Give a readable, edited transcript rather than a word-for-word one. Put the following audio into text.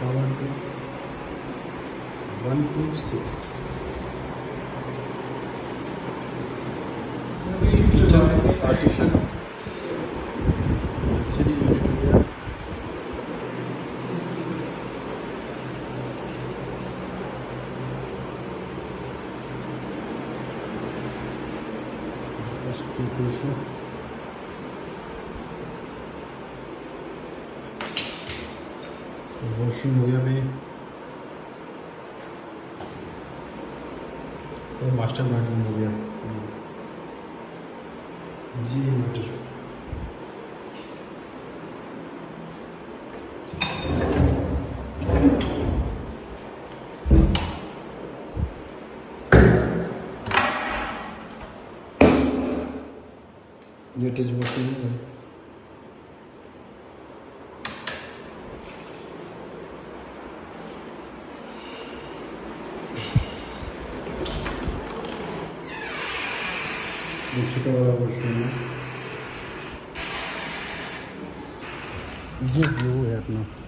Power to 1 to 6। Kitchen partition LCD unit हो गया। Washroom हो गया भाई और मास्टर बेडरूम हो गया जी। मीटर लेटेस्ट वॉशरूम है। छोटा वाला वॉशरूम है। ये व्यू है अपना।